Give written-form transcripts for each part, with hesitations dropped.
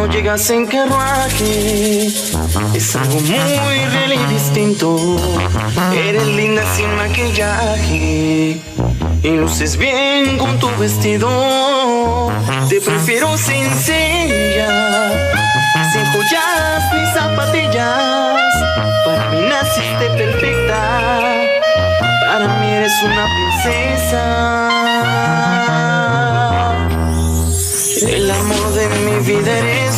cuando llegas en carruaje es algo muy real y distinto. Eres linda sin maquillaje y luces bien con tu vestido. Te prefiero sencilla, sin joyas ni zapatillas. Para mí naciste perfecta, para mí eres una princesa. El amor de mi vida eres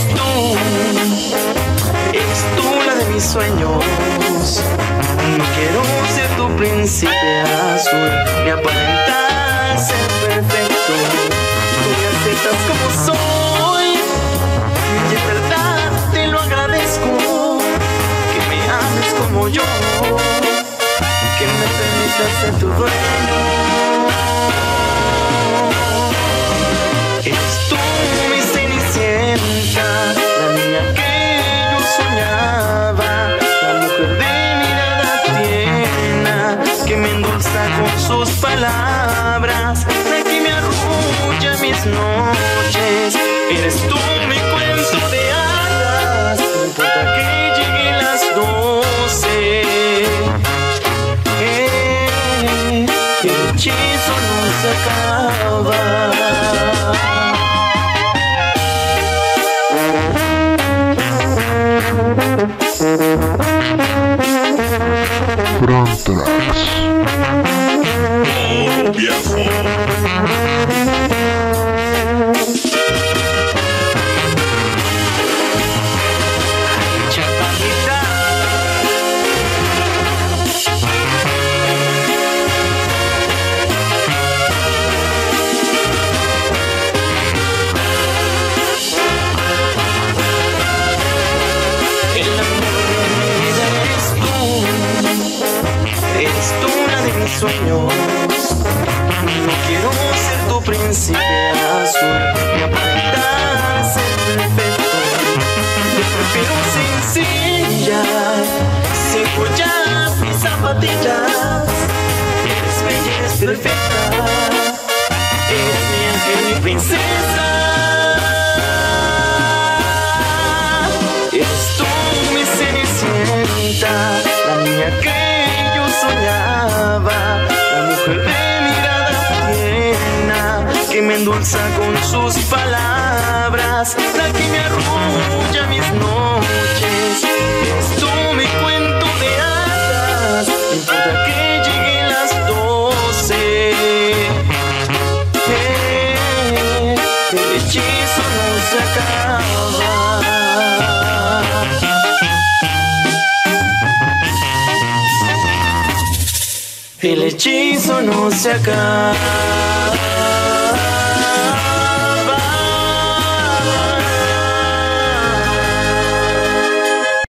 tú la de mis sueños. No quiero ser tu príncipe azul, ni aparentar ser perfecto. Tú me aceptas como soy, y en verdad te lo agradezco. Que me ames como yo, que me permitas ser tu dueño. Eres tú mi cenicienta, la niña que yo soñaba, la mujer de mirada tierna que me endulza con sus palabras, la que me arrulla mis noches. Eres tú mi cuento de hadas, no importa que lleguen las 12. El hechizo no se acaba. Frontrax. Oh, viejo. Sueños. No quiero ser tu príncipe azul, ni aparentar ser perfecto. Te prefiero sencilla, sin joyas ni zapatillas. Eres bella, eres perfecta, eres mi ángel, mi princesa. Eres tú mi cenicienta, la niña que yo soñaba, la mujer de mirada tierna que me endulza con sus palabras, la que me arrulla mis noches. Eres tú mi cuento de hadas, no importa que lleguen las 12. El hechizo no se acaba. El hechizo no se acaba.